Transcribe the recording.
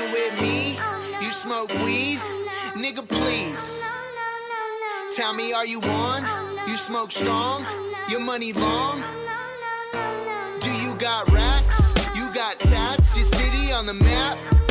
ain't with me, you smoke weed? Nigga, please. Tell me, are you on? You smoke strong? Your money long? Do you got racks? You got tats? Your city on the map?